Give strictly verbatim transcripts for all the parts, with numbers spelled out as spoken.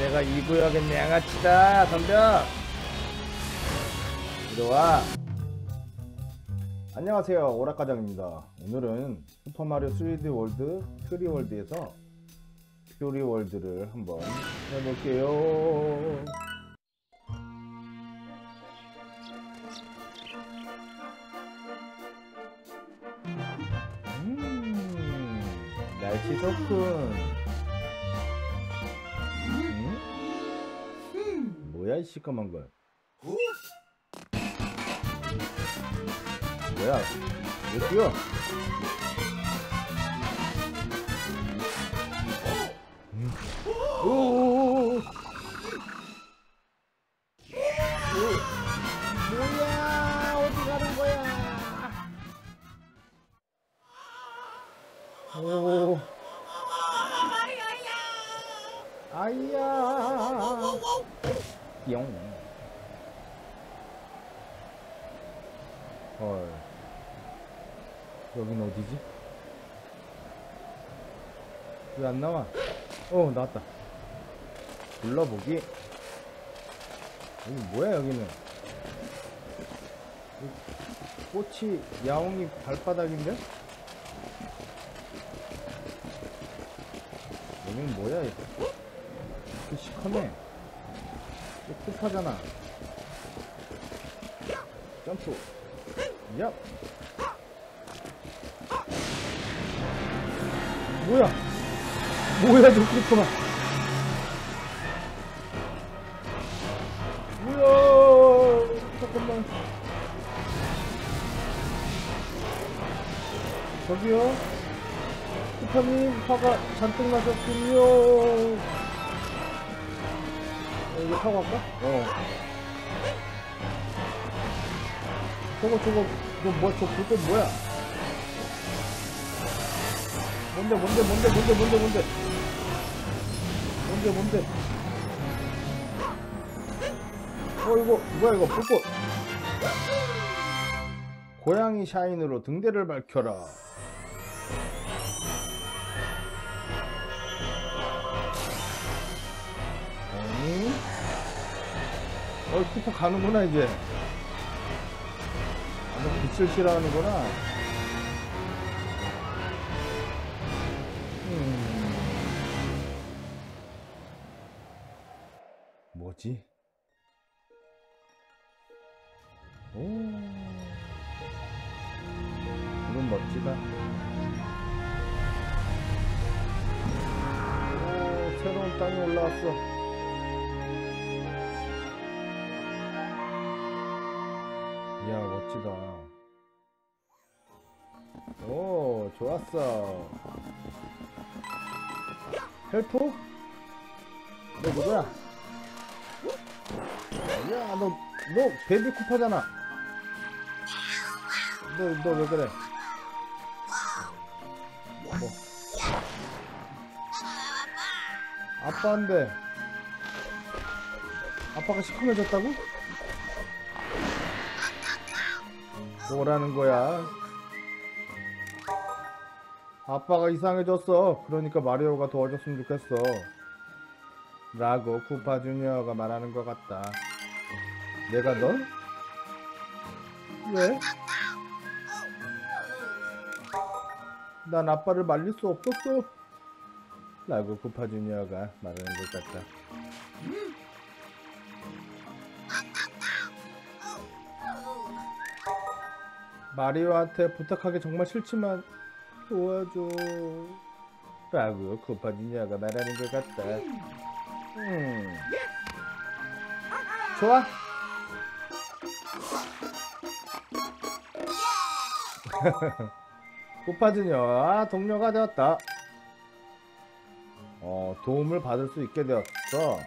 내가 이 구역의 양아치다. 덤벼. 이리와. 안녕하세요, 오락가장입니다. 오늘은 슈퍼마리오 쓰리디 월드 퓨리 월드에서 퓨리 월드를 한번 해볼게요. 음, 날씨 좋군. 음? 뭐야 이 시커먼 걸. 뭐야 왜 뛰어? 음. 오오오오. 뭐야 어디 가는 거야? 오. 아이야. 뿅. 헐. 여긴 어디지? 왜 안 나와? 어, 나왔다. 불러보기. 여기 뭐야, 여기는? 꽃이 야옹이 발바닥인데? 여기는 뭐야, 이거? 그 시커매. 이거 쿠파잖아. 점프. 야! 뭐야? 뭐야, 저 쿠파가. 뭐야? 잠깐만. 저기요? 쿠파님, 화가 잔뜩 나셨군요. 어, 이거 타고 갈까? 어. 저거, 저거, 너 뭐, 저 불꽃 뭐야? 뭔데, 뭔데, 뭔데, 뭔데, 뭔데, 뭔데? 뭔데, 뭔데? 어, 이거, 뭐야, 이거, 불꽃. 고양이 샤인으로 등대를 밝혀라. 아니? 어, 쿠퍼 가는구나, 이제. 아, 빛을 싫어하는구나. 음. 뭐지? 오. 이건 멋지다. 오, 새로운 땅이 올라왔어. 이야, 멋지다. 오, 좋았어. 헬프? 너 누구야? 야, 너, 너 베이비 쿠파잖아. 너, 너 왜 그래? 뭐? 아빠인데. 아빠가 시커매졌다고? 뭐라는 거야? 아빠가 이상해졌어. 그러니까 마리오가 도와줬으면 좋겠어. 라고 쿠파 주니어가 말하는 것 같다. 내가 널? 왜? 난 아빠를 말릴 수 없었어. 라고 쿠파 주니어가 말하는 것 같다. 마리오한테 부탁하기 정말 싫지만 도와줘. 라고 쿠파 주니어가 말하는 것 같다. 음. 좋아. 쿠파 주니어 동료가 되었다. 어, 도움을 받을 수 있게 되었어.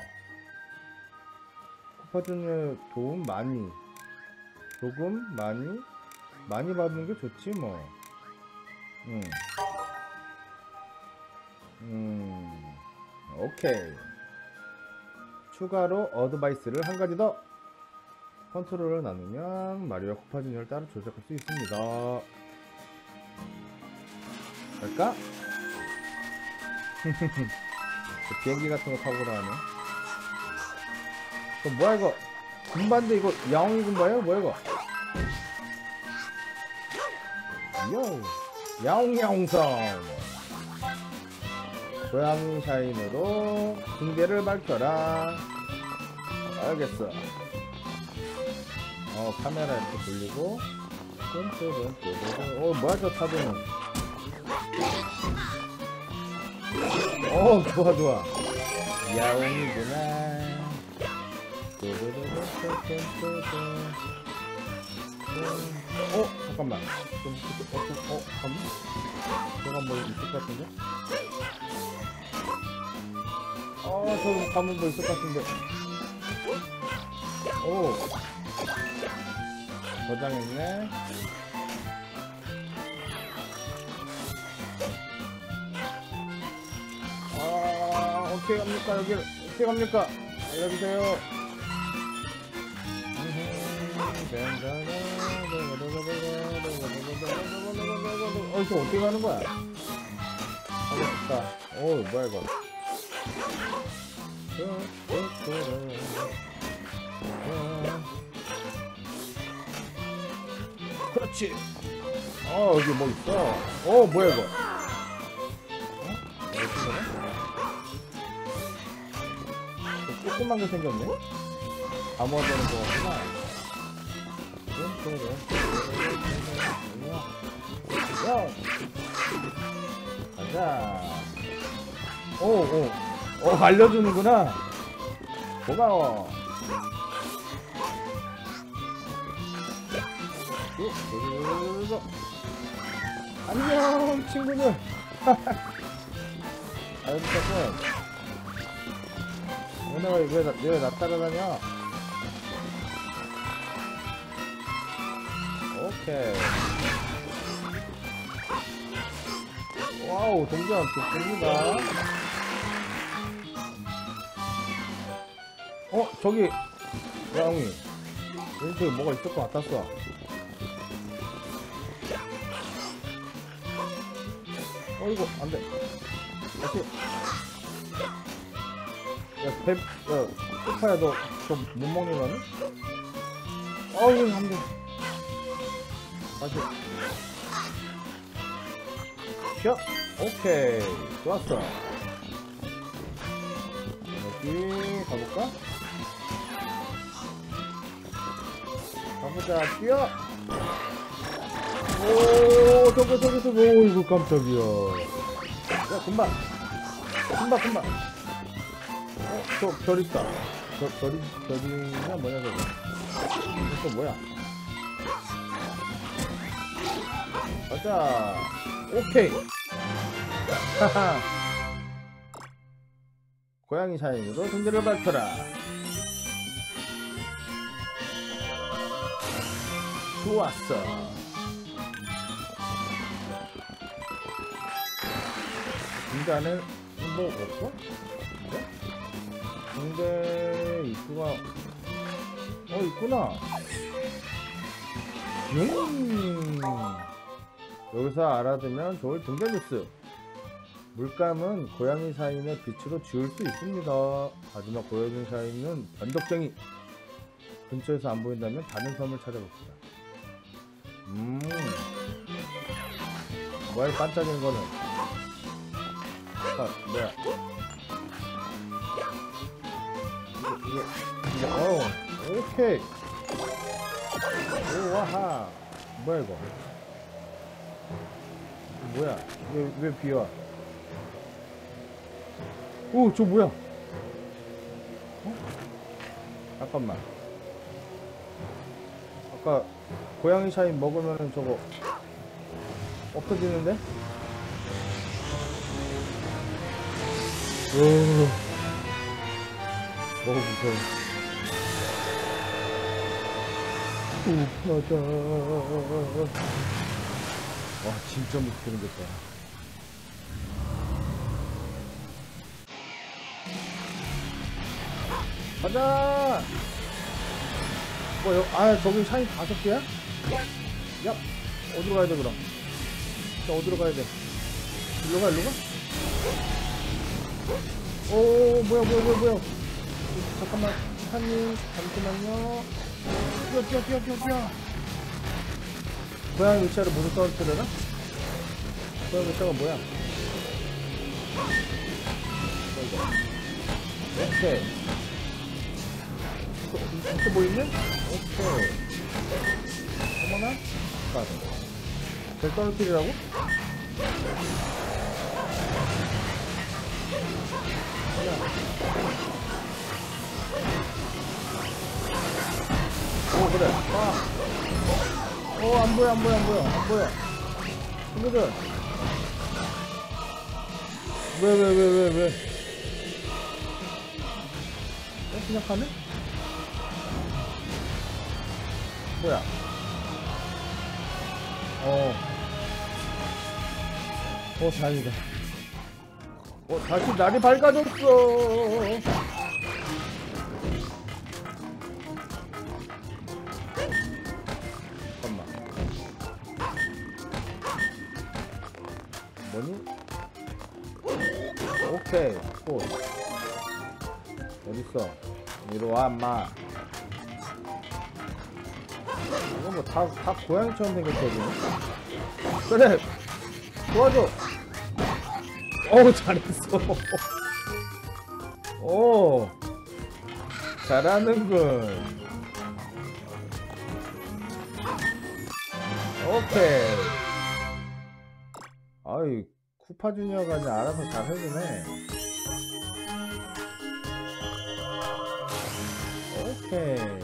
쿠파 주니어 도움 많이, 조금 많이 많이 받는 게 좋지 뭐. 음. 음. 오케이. 추가로 어드바이스를 한 가지 더. 컨트롤을 나누면 마리오와 쿠파 주니어를 따로 조작할 수 있습니다. 갈까? 비행기 같은 거 타고 다녀. 그 뭐야 이거? 군반데 이거 야옹이 군바예요? 뭐야 이거? 요 야옹야옹성 고양이 샤인으로 붕대를 밝혀라. 알겠어. 어 카메라 이렇게 돌리고 어 뭐야 저 타도는. 어 좋아 좋아. 야옹이구나. 어 잠깐만 좀 어, 어, 어 잠깐만 저거 뭐 있을 것 같은데. 어 저거 가면 뭐 있을 것 같은데. 오 저장했네. 아 어떻게 갑니까 여기 어떻게 갑니까. 알려주세요. 어, 이거 어떻게 가는 거야? 알겠다. 오, 뭐야, 이거. 그렇지. 어, 여기 뭐 있어. 어, 뭐야, 이거. 어? 어떻게 가네? 조그만 게 생겼네? 아무나 되는 거 같구나. 야! 가자. 오, 오. 어, 알려주는구나. 고마워. 안녕, 친구들. 아유, 진짜. 오늘 왜, 나, 왜 나 따라다녀? 오케이. 와우, 동전 좋습니다. 어, 저기, 야옹이. 왼쪽에 뭐가 있을 것 같았어. 어이구, 안 돼. 다시. 야, 배, 야, 소파야, 너, 저 못 먹는 거니? 어이, 안 돼. 다시. 샷! 오케이. 좋았어. 여기, 가볼까? 가보자, 뛰어! 오, 저거, 저거, 저거, 오, 이거 깜짝이야. 야, 금방! 금방, 금방! 어, 저, 별 있다. 저, 별이, 별이냐, 뭐냐, 저거. 이거 뭐야? 가자. 오케이. 하하. 고양이 샤인으로 등대를 밝혀라. 좋았어. 등대 안에 뭐 없어? 근데? 등대 입구가 어 있구나. 음. 여기서 알아두면 좋을 등대 뉴스. 물감은 고양이 샤인의 빛으로 지울 수 있습니다. 하지만 고양이 샤인은 변덕쟁이. 근처에서 안 보인다면 다른 섬을 찾아봅시다. 음. 뭐야 반짝이는 거는. 아 뭐야. 이게 이게 어 오케이. 오 와하. 뭐야 이거. 뭐야? 왜, 왜 비와? 오, 저 뭐야? 어? 잠깐만. 아까 고양이 샤인 먹으면은 저거 엎어지는데? 오, 너무 무서워. 오, 맞아. 와 진짜 무섭게 생겼다. 가자. 뭐, 여, 아 저기 샤인 다섯 개야? 야 어디로 가야 돼 그럼? 자 어디로 가야 돼? 일로 가 일로 가? 오 뭐야 뭐야 뭐야 뭐야 잠깐만 한님 잠시만요. 뛰어 뛰어 뛰어 뛰어 뛰어. 고양이 의자를 모두 떨어뜨려라? 고양이 의자가 뭐야? 오케이. 이거, 이거 뭐 있네? 오케이. 어머나? 가자. 별 떨어뜨리라고? 오, 그래. 아. 오, 안 보여, 안 보여, 안 보여, 안 보여. 친구들. 왜, 왜, 왜, 왜, 왜? 어, 그냥 가네? 뭐야? 어. 어, 다행이다. 어, 다시 날이 밝아졌어. 잠깐만. 뭐니? 오케이. 또. 어딨어? 이리 와, 인마. 이거 뭐 다, 다 고양이처럼 생겼거든. 그래! 도와줘! 어우, 잘했어. 오, 잘하는군. 오케이. 아이, 쿠파주니어가 이제 알아서 잘 해주네. 오케이.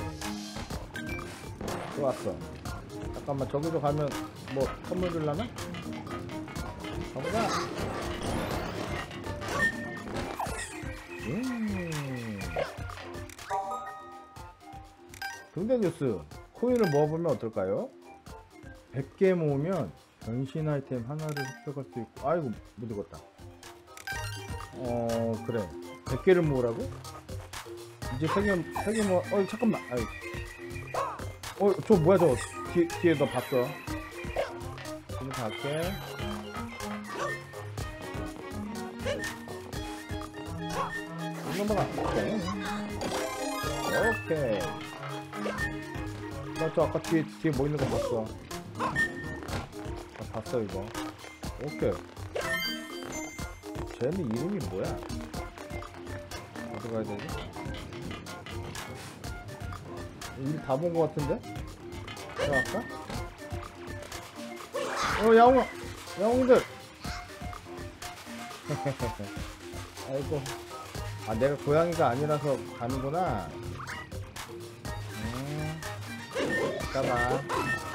좋았어. 잠깐만, 저기로 가면 뭐 선물 줄라나? 가보자. 음. 등대 뉴스. 코인을 모아보면 어떨까요? 백 개 모으면 변신 아이템 하나를 획득할 수 있고. 아이고, 못 읽었다. 어, 그래. 백 개를 모으라고? 이제 세 개, 세 개 모아. 어, 잠깐만. 아이. 어, 저 뭐야, 저. 뒤, 뒤에 너 봤어. 지금 갈게. 넘어가. 오케이. 오케이. 나 저 아까 뒤에, 뒤에 뭐 있는 거 봤어. 아, 봤어, 이거. 오케이. 쟤는 이름이 뭐야? 어디 가야 되지? 이미 다 본 거 같은데? 들어갈까? 어, 야옹아! 야옹들! 아이고. 아, 내가 고양이가 아니라서 가는구나. 음, 잠깐만.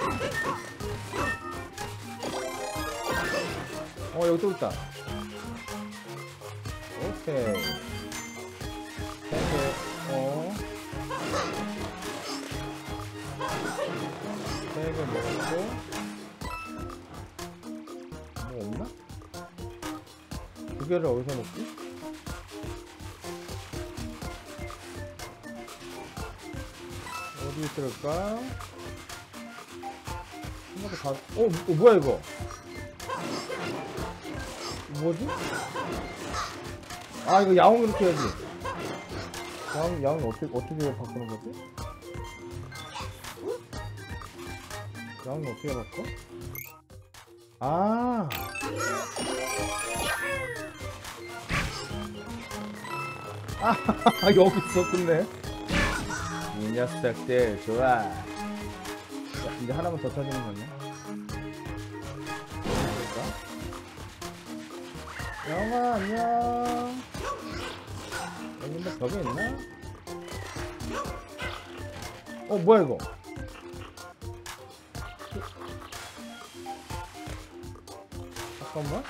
어, 여기 또 있다. 오케이. 세 개, 어. 세 개 먹었고. 뭐 없나? 두 개를 어디서 먹지? 어디 있을까? 생각도 다, 어, 어, 뭐야, 이거? 뭐지? 아, 이거 야옹 이렇게 해야지. 야옹, 야옹 어떻게, 어떻게 바꾸는 거지? 야옹 어떻게 바꿔? 아. 아, 여기 있었겠네. 이 녀석들 좋아. 야, 이제 하나만 더 터지는 거네. 영아 안녕. 여기 뭐 벽에 있나? 어, 뭐야 이거? 잠깐만.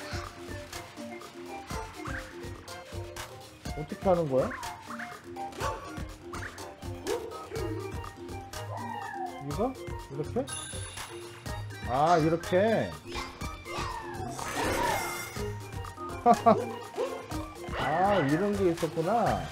어떻게 하는 거야? 이거? 이렇게? 아, 이렇게? 아, 이런 게 있었구나.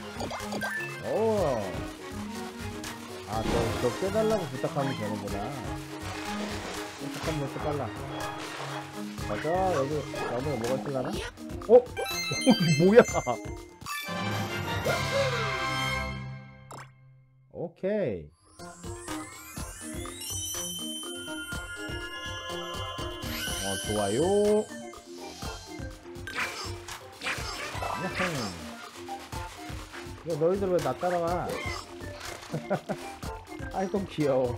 오. 아, 저, 저 깨달라고 부탁하면 되는구나. 어, 잠깐만, 또 빨라. 가자, 여기, 나무에 뭐가 있을라나? 어? 어, 뭐야? 오케이. 어, 좋아요. 야흥. 야, 너희들 왜 나 따라가? 아이고 귀여워.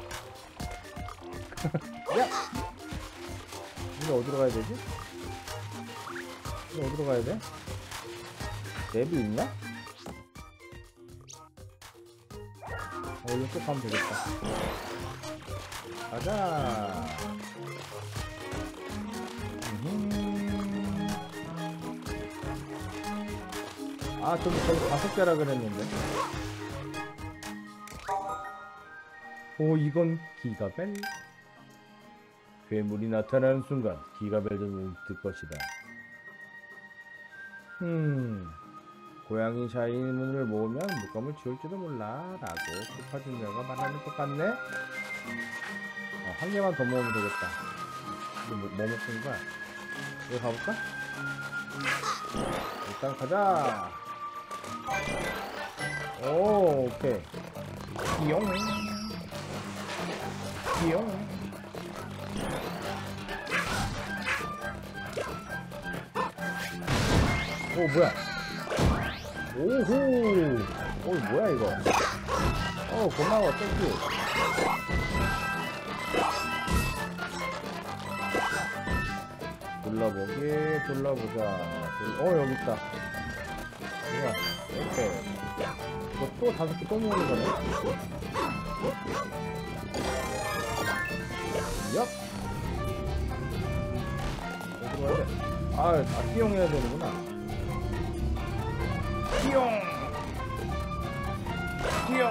야! 이거 어디로 가야 되지? 이거 어디로 가야 돼? 맵이 있나? 어, 이거 꼭 가면 되겠다. 가자. 음흠. 아, 저기, 저기 다섯 개라 그랬는데. 오, 이건 기가벨. 괴물이 나타나는 순간 기가벨을 들 것이다. 음, 고양이 샤이문을 모으면 물감을 지울지도 몰라 라고 쿠파주니어가 말하는 것 같네. 어, 한 개만 더 모으면 되겠다. 이거 뭐, 뭐 먹는 거야? 이거 가볼까? 일단 가자. 오, 오케이. 띠용 띠용. 오, 뭐야? 오호. 오, 뭐야 이거? 어, 고마워. 땡큐. 둘러보기, 둘러보자. 어, 여기 있다. 뭐야? 오케이. 이거 또 다섯 개 또 모으는 거네. 얍. 어디로 가야 돼? 아, 아, 띠용해야 되는구나. 띠용! 띠용!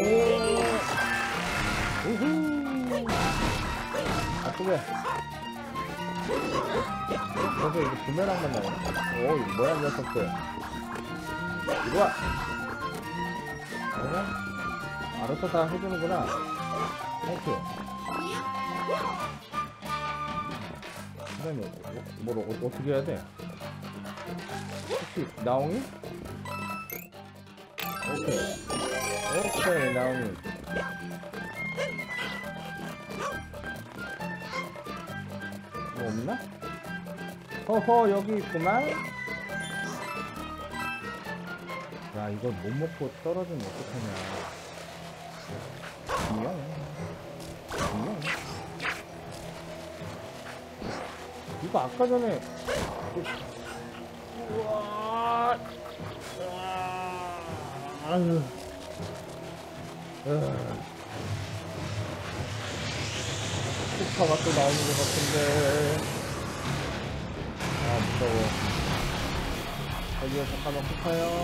우후! 아프게. 그래서 이거 부메랑만 나오네? 오, 이거 뭐야, 녀석들. 이리 와! 그러면, 알아서 다 해주는구나. 땡큐. 그 다음에, 뭘, 어, 어떻게 해야 돼? 혹시, 나옹이? 오케이. 오케이, 나옹이. 뭐 없나? 허허, 여기 있구만. 야, 이거 못 먹고 떨어지면 어떡하냐. 안녕. 안녕. 이거 아까 전에. 우와. 아유. 쿠파가 또 나오는 것 같은데. 아, 무서워. 저기요, 잠깐만, 쿠파요.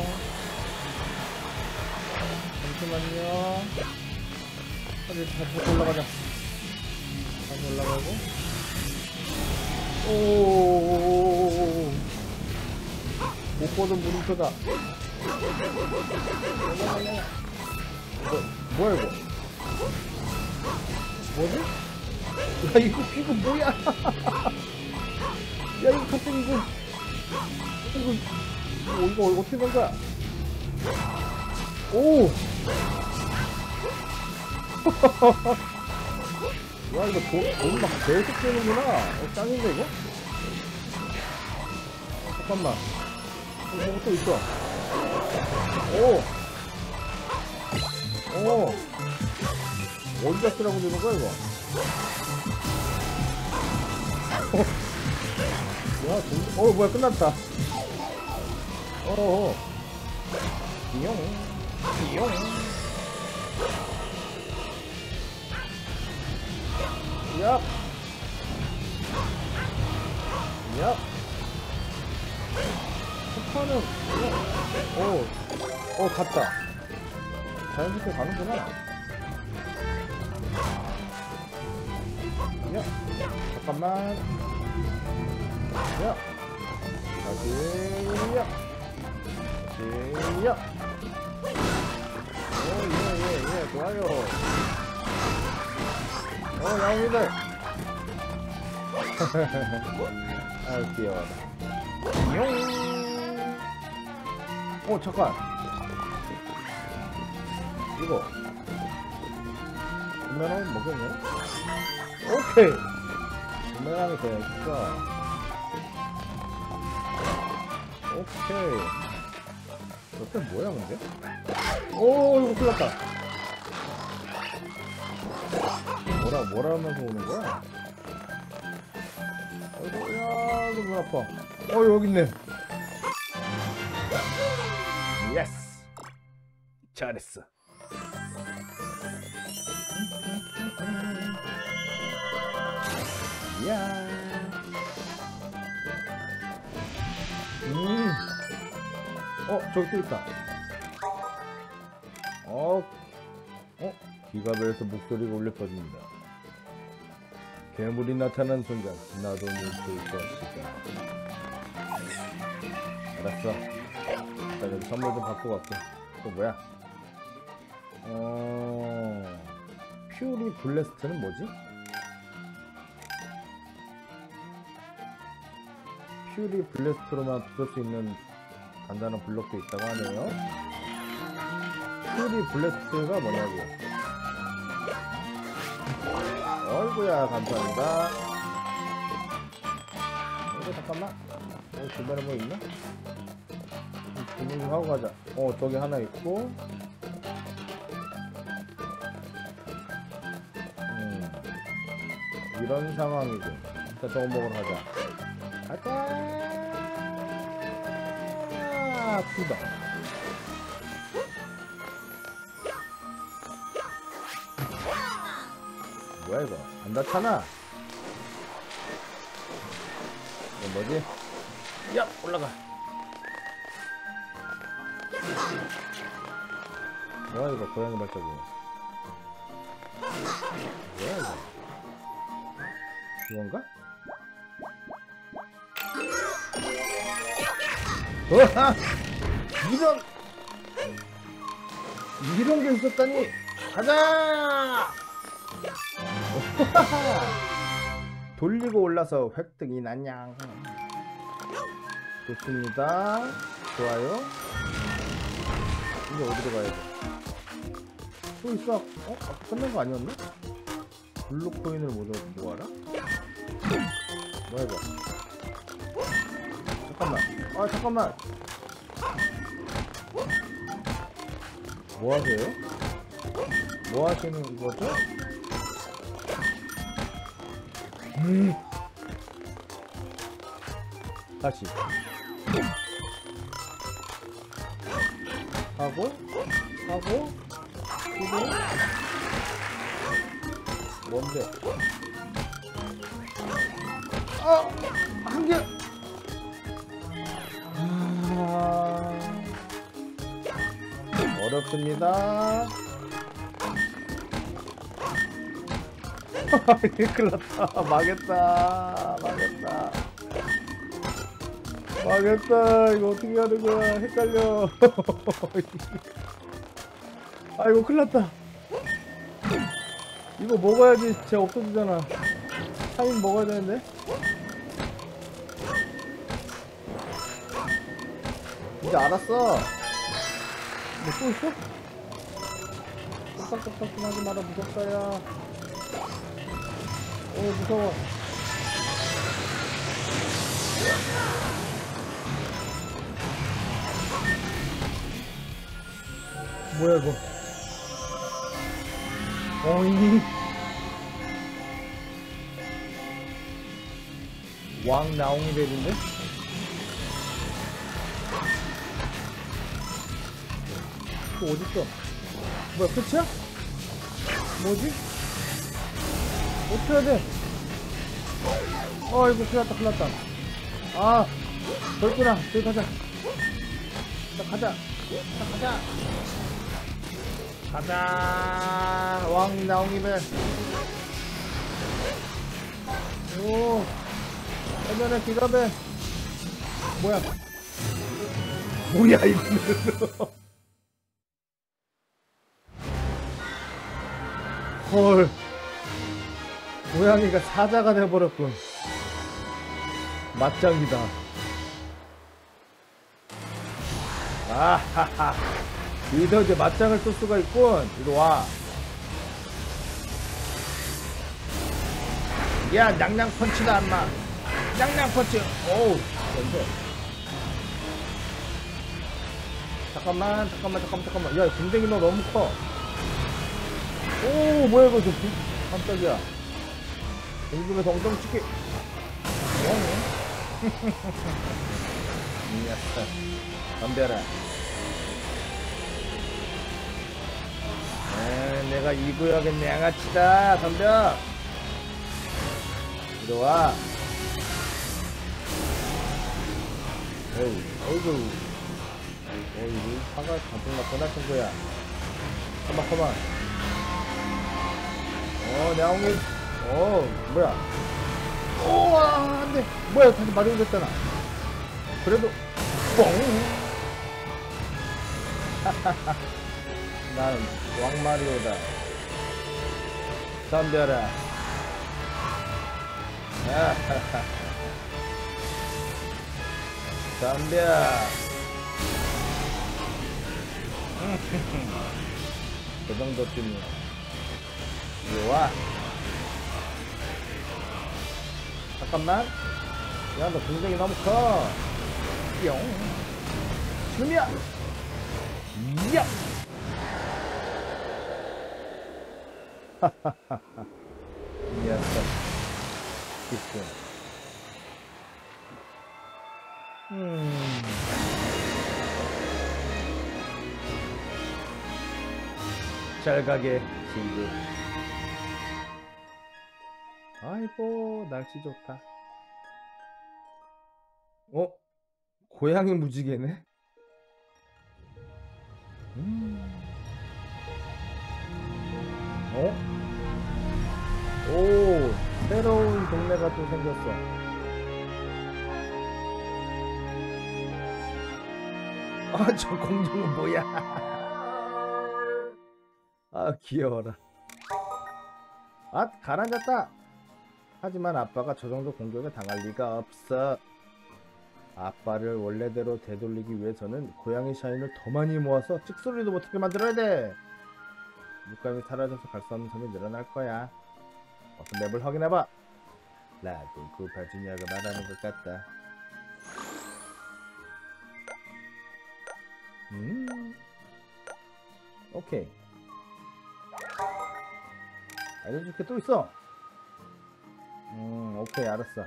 잠시만요. 빨리 다시 올라가자. 다시 올라가고. 오, 못 보던 물음표다. 이거 뭐야 이거? 뭐지? 야, 이거 이거 뭐야? 야, 이거 갑자기 이거 이거 이거, 이거 어떻게 된 거야? 오. 야, 이거 돈, 돈 막 계속 되는구나. 어, 짱인데, 이거? 어, 잠깐만. 어, 뭐가 또 있어. 오! 오! 어디다 쓰라고 되는 거야, 이거? 어, 야, 돈, 어, 뭐야, 끝났다. 어어. 비용. 비용. 야! 야! 쿠파는, 오, 어, 갔다. 자연스럽게 가는구나. 야! 잠깐만. 야! 다시, 야! 다시, 야! 오, 예, 예, 예, 좋아요. 어, 야옹이들. 아유, 귀여워. 용. 어, 잠깐. 이거 부메랑은 먹겠네. 오케이. 부메랑이 되니까. 오케이. 저때 뭐야 근데? 오 이거 큰일 났다. 뭐라 뭐라 하면서 오는 거야? 아이고 야 이거 눈 아파. 어 여기 있네. 예스. 잘했어. 야. 음. 어 저기 또 있다. 어. 어? 기가벨에서 목소리가 울려 퍼집니다. 괴물이 나타난 순간 나도 눈을 것이다. 알았어. 나 여기 선물 좀 받고 갈게. 또 뭐야? 어... 퓨리 블래스트는 뭐지? 퓨리 블래스트로만 부술 수 있는 간단한 블록도 있다고 하네요. 퓨리 블래스트가 뭐냐고. 어이구야 감사합니다. 이거 잠깐만. 여기 주변에 뭐 있나? 주문 좀 하고 가자. 어 저기 하나 있고. 음 이런 상황이고. 일단 저거 먹으러 가자. 가자. 푸다. 뭐야 이거 안 닿잖아. 이거 뭐지? 야 올라가. 뭐야 이거 고양이 발자국. 뭐야 이거 이건가? 으아! 이런 이런 게 있었다니. 가자. 돌리고 올라서 획득이 난양. 좋습니다. 좋아요. 이제 어디로 가야 돼? 또 있어. 어? 아까 끝난 거 아니었나? 블루 코인을 모두 모아라? 뭐야 이거? 잠깐만. 아 잠깐만. 뭐 하세요? 뭐 하시는 거죠? 음. 다시 하고 하고 이거 뭔데? 아! 한 개! 아... 어렵습니다. 큰일 났다. 망했다. 망했다. 망했다. 이거 어떻게 하는 거야. 헷갈려. 아이고 큰일 났다. 이거 먹어야지 쟤 없어지잖아. 삼 인 먹어야 되는데. 이제 알았어. 뭐 또 있어? 깜짝깜짝 좀 하지 마라. 무섭다 야. 오 무서워. 뭐야 이거. 어이 왕 나옹이 되는데? 또 어딨어? 뭐야 끝이야? 뭐지? 어떻게 해야 돼? 어이구 큰일 났다 큰일 났다. 아 넓구나. 저기 가자. 자 가자. 자 가자. 가자. 왕 나옹이벨. 오 해변의 기가벨. 뭐야 뭐야 이거는. 헐 고양이가 사자가 돼버렸군. 맞짱이다. 아하하 여기서 이제 맞짱을 쏠 수가 있군. 이리 와. 야, 냥냥 펀치다, 엄마. 냥냥 펀치. 오우, 뭔데? 잠깐만, 잠깐만, 잠깐만, 잠깐만. 야, 궁뎅이 너 너무 커. 오, 뭐야, 이거 좀, 깜짝이야. 궁금해서 엉덩이 찍기. 뭐하니? 이 녀석. 덤벼라. 에, 내가 이 구역은 양아치다. 덤벼. 이리 와. 어이, 어이구. 어이구, 화가 잔뜩 났구나, 친구야. 가만, 가만. 어, 야옹이. 어, 뭐야. 오, 아, 안 돼. 뭐야, 다시 마리오 됐잖아. 그래도, 뽕! 나는 왕마리오다. 덤벼라. 덤벼. 그 정도쯤이야. 이리 와. 잠깐만. 야, 너 굉장히 너무 커. 뿅. 지금이야. 야. 하하하하. 이 녀석. 기쁨. 음. 잘 가게, 친구. 아이고, 날씨 좋다. 어? 고양이 무지개네? 음. 어? 오, 새로운 동네가 또 생겼어. 아, 저 공룡은 뭐야? 아, 귀여워라. 아, 가라앉았다. 하지만 아빠가 저 정도 공격에 당할 리가 없어. 아빠를 원래대로 되돌리기 위해서는 고양이 샤인을 더 많이 모아서 찍소리도 못하게 만들어야 돼. 물감이 사라져서 갈 수 없는 섬이 늘어날 거야. 어서 맵을 확인해봐. 라고 그 바주니아가 말하는 것 같다. 음, 오케이. 알려줄 게 또 있어. 음, 오케이, 알았어.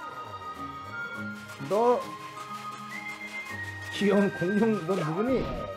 너 귀여운 공룡, 너 누구니?